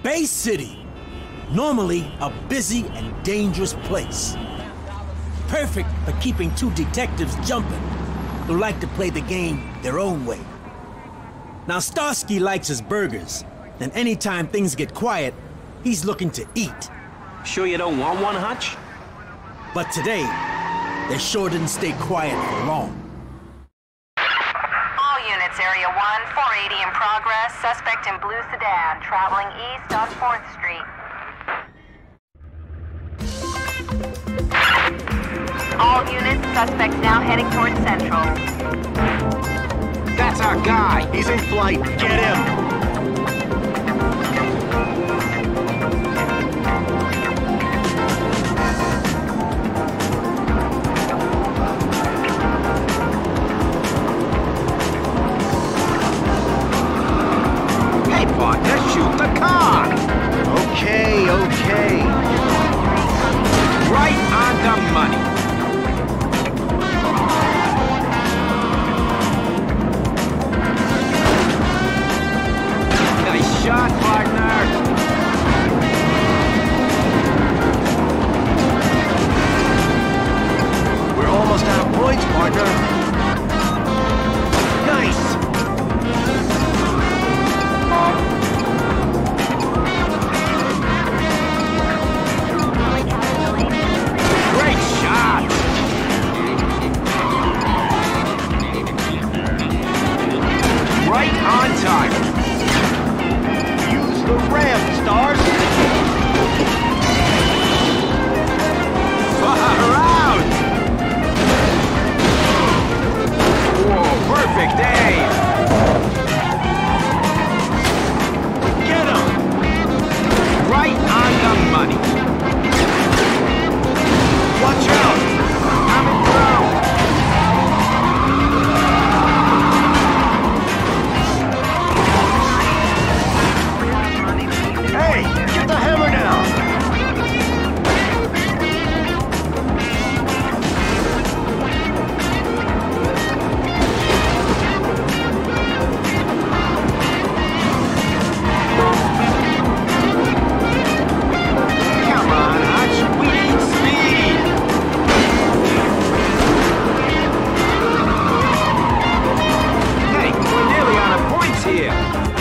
Bay City, normally a busy and dangerous place. Perfect for keeping two detectives jumping who like to play the game their own way. Now Starsky likes his burgers, and anytime things get quiet, he's looking to eat. Sure you don't want one, Hutch? But today, they sure didn't stay quiet for long. All units, Area 1, 480 in progress. Suspect in blue sedan, traveling east on 4th Street. All units, suspect now heading towards Central. That's our guy. He's in flight. Get him. Hey, partner, shoot the car. Okay, okay. Right on the money. Nice shot, partner. We're almost out of points, partner. Nice. Great shot. Right on time. Use the ramp, Stars. Far out. Whoa, perfect aim. Get him. Right on the money. Watch out. Coming through. Hey, get the hammer down. Come on, Hutch. We need speed. Hey, we're nearly out of points here.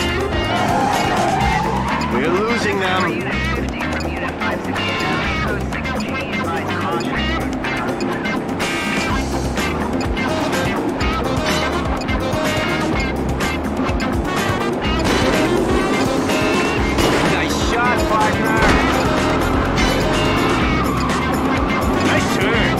We're losing them. Unit 50 from Unit 568, code 6G, advise caution. Nice shot, partner. Nice turn.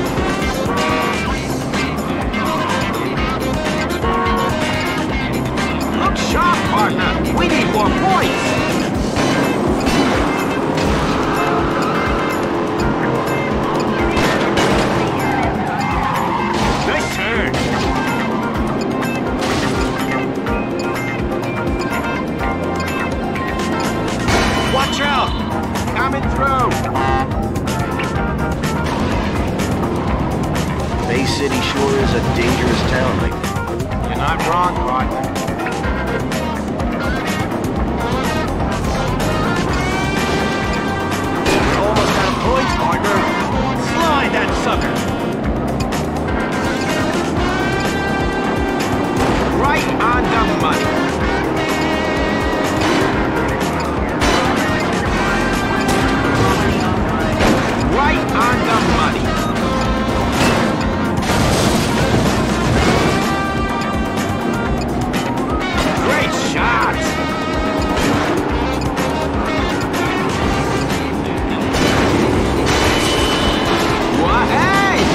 Look sharp, partner. We need more points. Nice turn. Watch out. Coming through. Bay City sure is a dangerous town lately. You're not wrong, partner. We're almost out of points, partner. Slide that sucker. Right on the money. Right on the money. Great shot. Why, hey!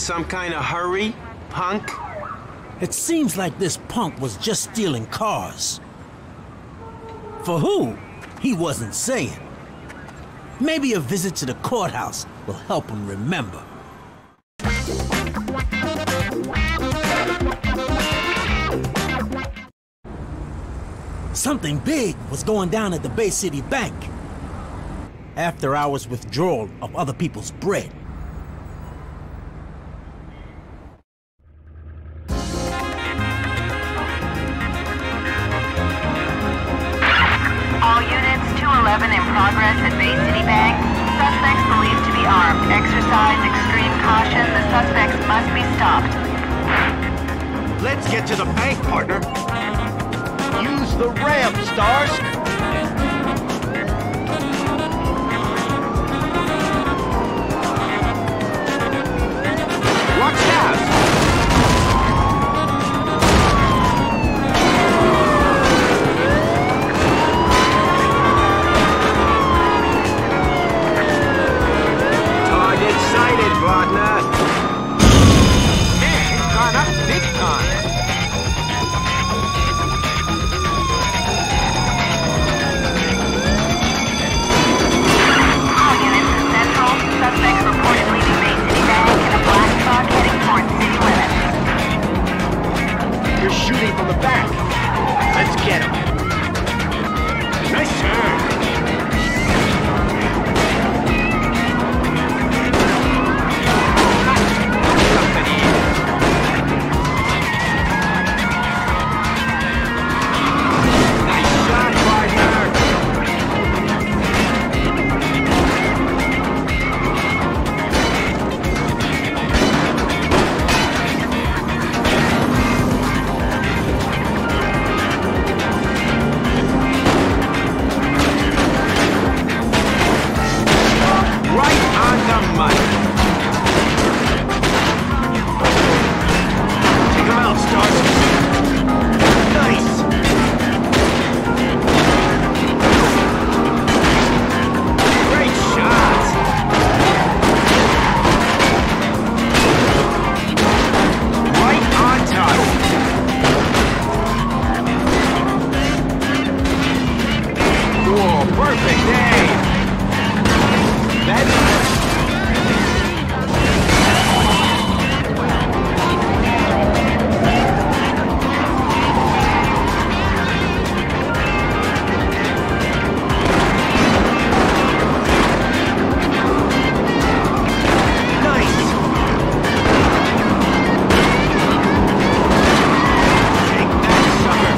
some kind of hurry, punk? It seems like this punk was just stealing cars. For who? He wasn't saying. Maybe a visit to the courthouse will help him remember. Something big was going down at the Bay City Bank. After hours withdrawal of other people's bread. All units, 211 in progress at Bay City Bank. Suspects believed to be armed. Exercise extreme caution. The suspects must be stopped. Let's get to the bank, partner. Use the ramp, Stars. Watch out! Target sighted, partner. Man, it's gone up big time. All units to Central. Suspects reported leaving Bay City Bank in a black truck heading towards city limits. You're shooting from the back. Let's get him. Nice turn. Nice shot, partner. Right on the money. Take him out, Stars. Nice. Great shot. Right on target. Whoa, perfect aim. That's Nice. Take that, sucker.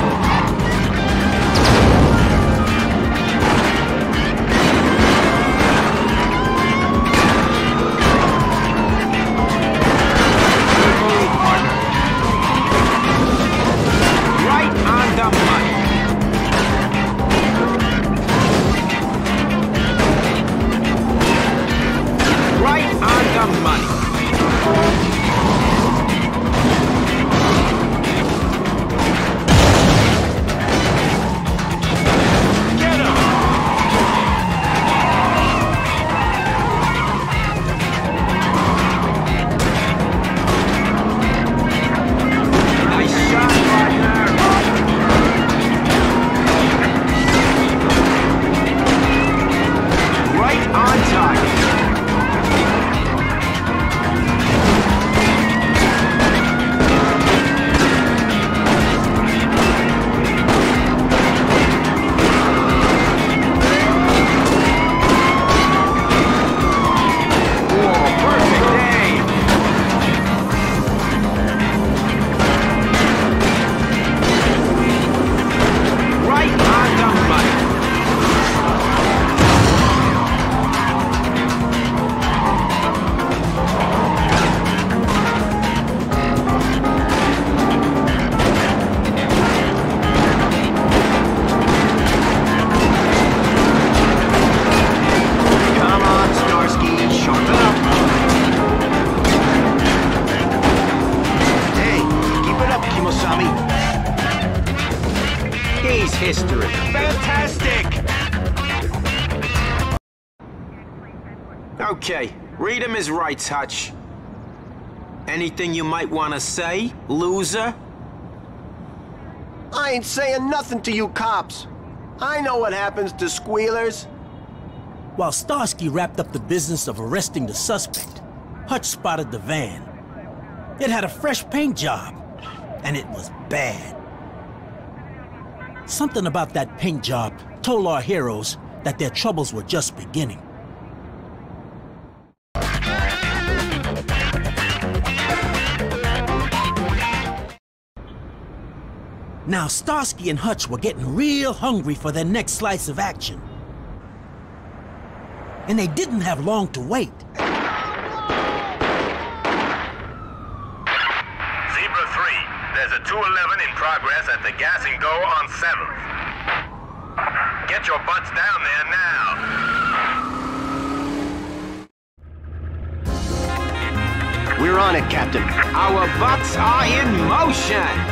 good move, partner. Right on the money. Right on the money. Get him. Nice shot, partner. Right on target. Whoa, perfect aim. Right on the money. Come on, Starsky, sharpen up. Hey, keep it up, Kimosami. He's history. Fantastic. Okay, read him his rights, Hutch. Anything you might want to say, loser? I ain't saying nothing to you cops. I know what happens to squealers. While Starsky wrapped up the business of arresting the suspect, Hutch spotted the van. It had a fresh paint job, and it was bad. Something about that paint job told our heroes that their troubles were just beginning. Now Starsky and Hutch were getting real hungry for their next slice of action. And they didn't have long to wait. Zebra 3, there's a 211 in progress at the Gas and Go on 7th. Get your butts down there now. We're on it, Captain. Our butts are in motion!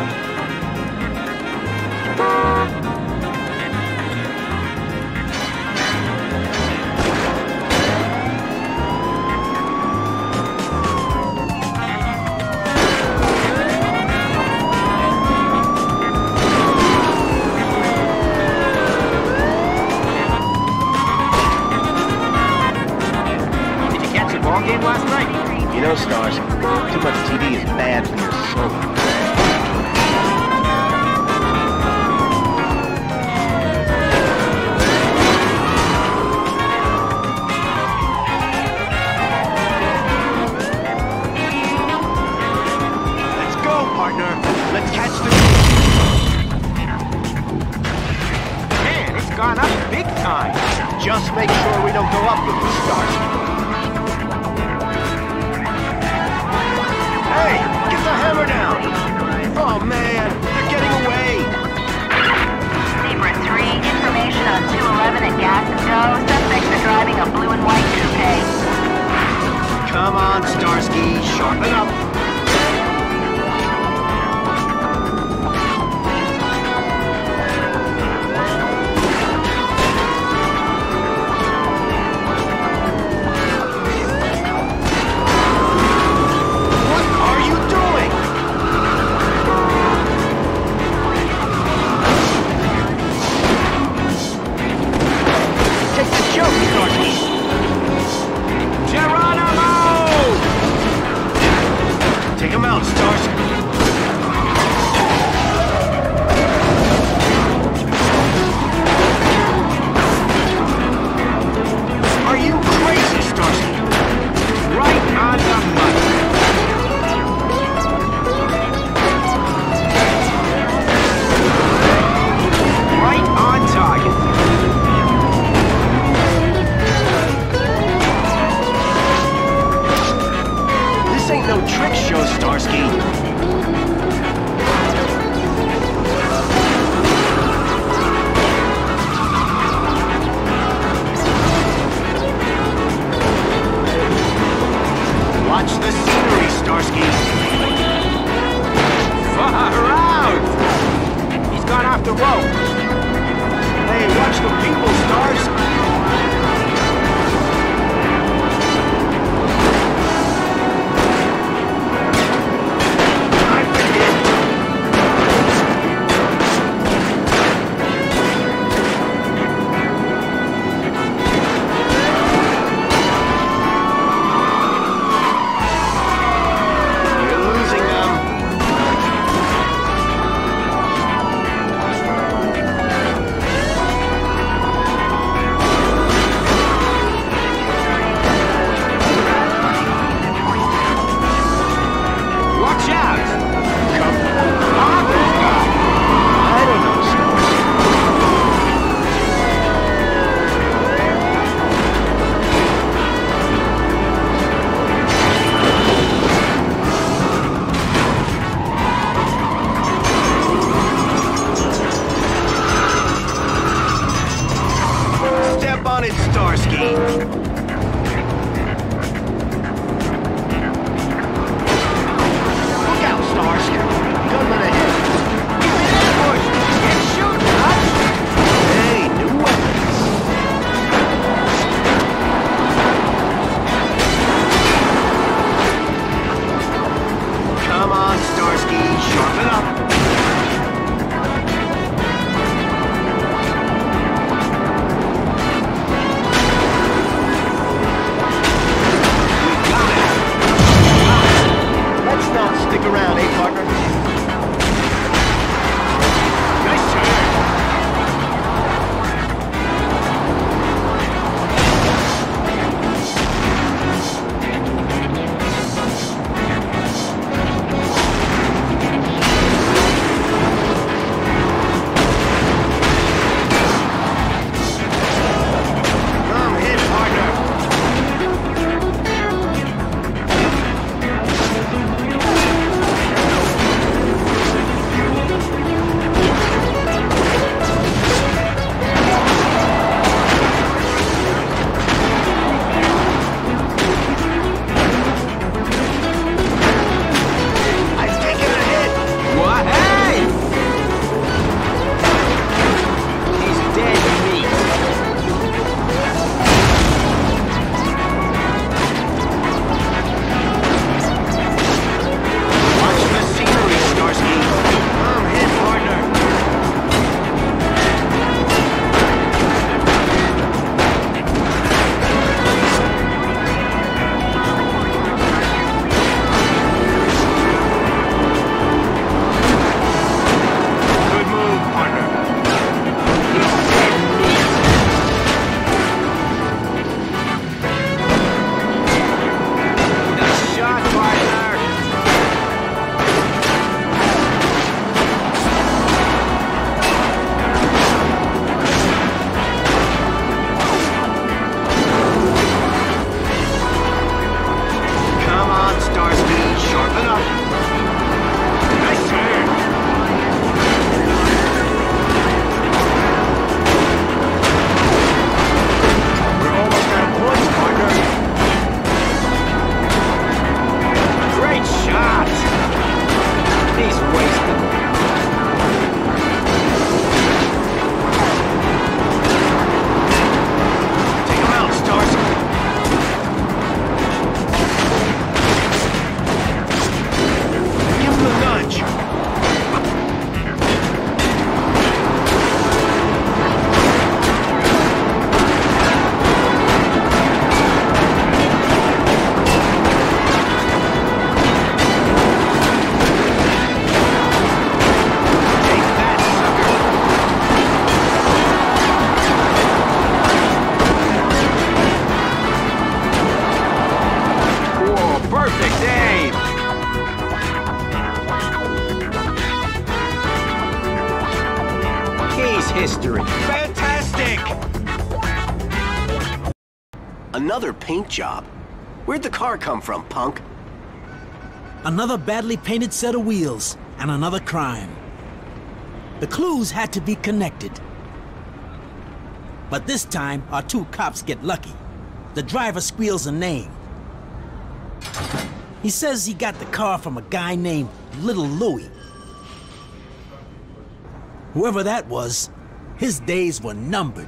Did you catch the ball game last night? You know, Stars, too much TV is bad for your soul. Let's catch the... Man, it's gone up big time. Just make sure we don't go up with the stars. Hey, get the hammer down! Oh man, they're getting away! Zebra 3, information on 211 at Gas and Go. Suspects are driving a blue and white coupe. Come on, Starsky, sharpen up. Take him out, Stars. Are you crazy, Starsky? Right on the money. Right on target. This ain't no trick show, Starsky. Watch the scenery, Starsky. Far out! He's gone off the road. Hey, watch the people, Stars. history. Fantastic! Another paint job? Where'd the car come from, punk? Another badly painted set of wheels, and another crime. The clues had to be connected. But this time, our two cops get lucky. The driver squeals a name. He says he got the car from a guy named Little Louie. Whoever that was, his days were numbered.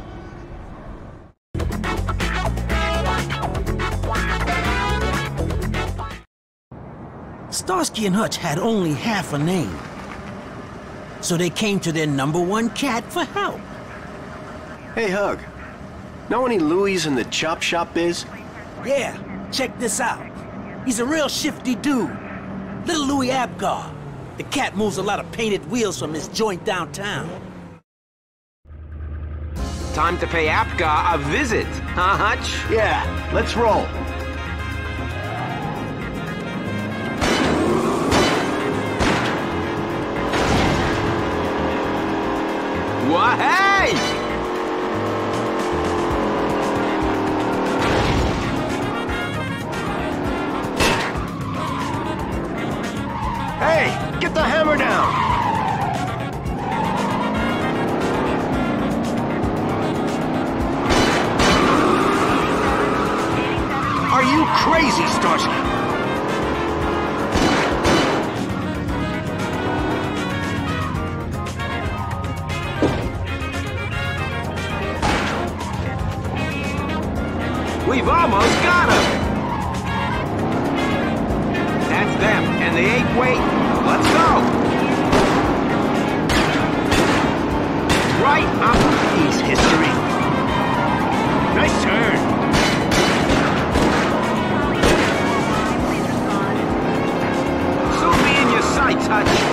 Starsky and Hutch had only half a name. So they came to their #1 cat for help. Hey, Hug. Know any Louis in the chop shop biz? Yeah, check this out. He's a real shifty dude. Little Louis Abgar. The cat moves a lot of painted wheels from his joint downtown. Time to pay Apgar a visit, huh, Hutch? Yeah, let's roll. What? Hey! Hey, get the hammer down! Are you crazy, Starsky? We've almost got him! That's them, and they ain't waiting. Let's go! Right up! He's history. Nice turn. Soon be in your sights, Hutch.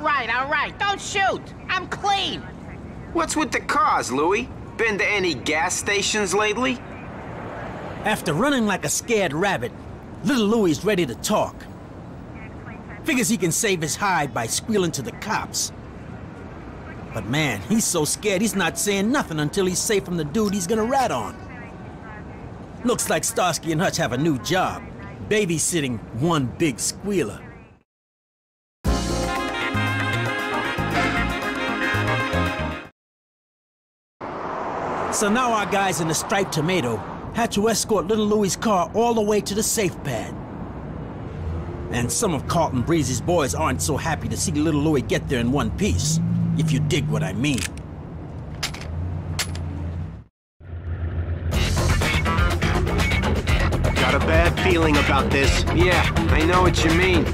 all right. Don't shoot. I'm clean. What's with the cars, Louie? Been to any gas stations lately? After running like a scared rabbit, little Louie's ready to talk. Figures he can save his hide by squealing to the cops. But man, he's so scared he's not saying nothing until he's safe from the dude he's gonna rat on. Looks like Starsky and Hutch have a new job, babysitting one big squealer. So now our guys in the striped tomato had to escort little Louie's car all the way to the safe pad. And some of Carlton Breezy's boys aren't so happy to see little Louie get there in one piece, if you dig what I mean. Got a bad feeling about this. Yeah, I know what you mean.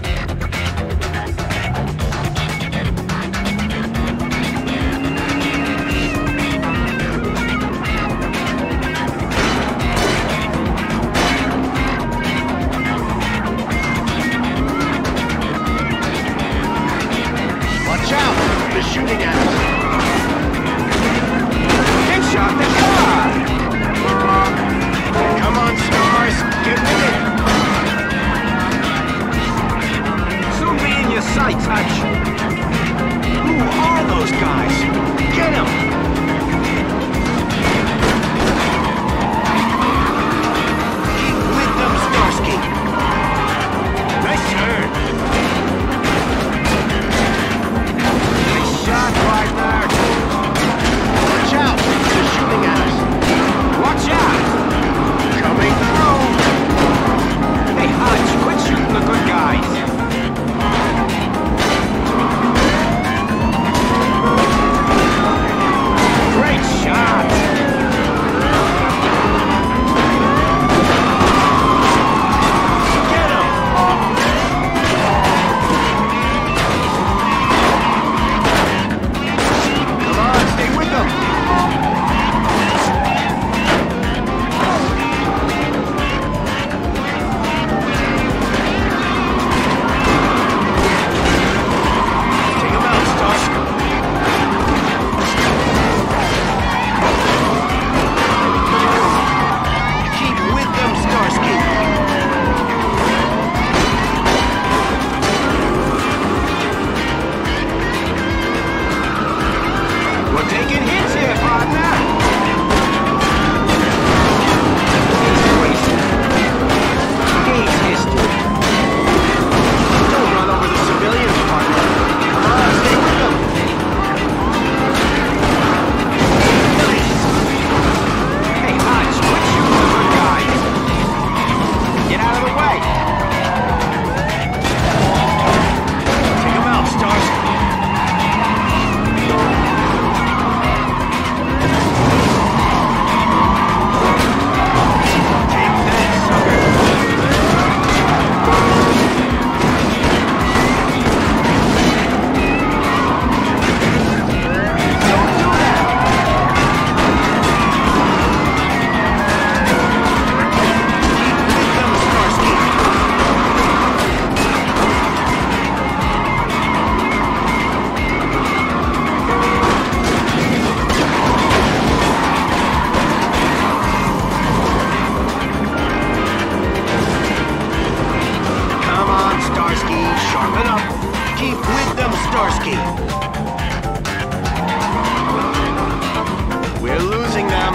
Watch out! They're shooting at us. They shot the car! Come on, Stars. Get with it. Soon be in your sights, Hutch. Who are those guys? Get them! With them, Starsky. Nice turn. Nice shot, partner. Watch out! They're shooting at us. Watch out! Coming through. Hey, Hutch, quit shooting the good guys. Great shot! Get them! Come on, stay with them. Take them out, Starsky. Keep with them, Starsky. We're taking hits here, partner. Game's history. Don't run over the civilians, partner. Come on, stay with them. Hey, Hutch, quit shooting the good guys. Get out of the way. Take them out, Starsky. Take that, sucker. Don't do that. With them, Starsky. Come on, Starsky. Sharpen up. Keep with them, Starsky. We're losing them.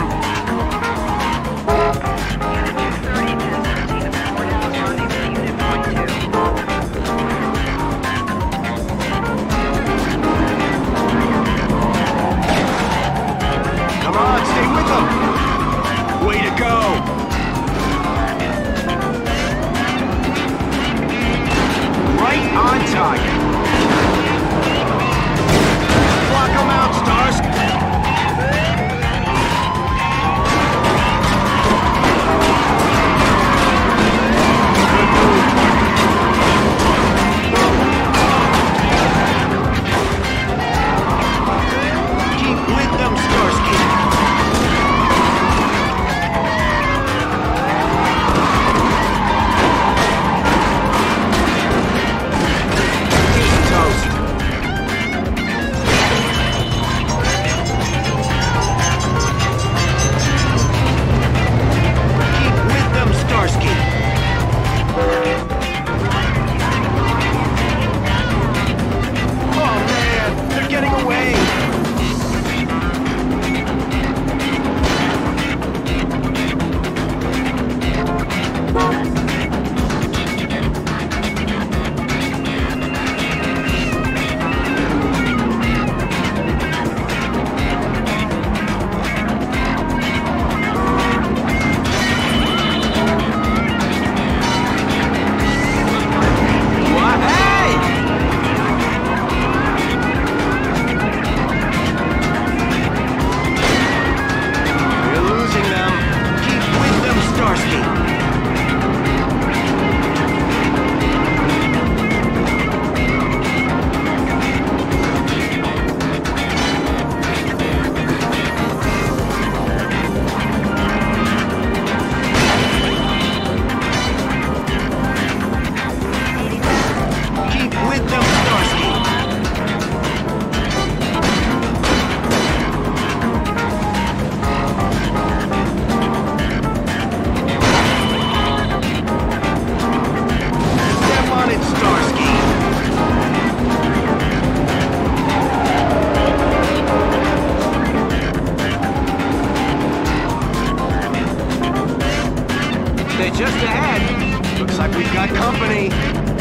Come on, stay with them. Way to go. Right on target. company.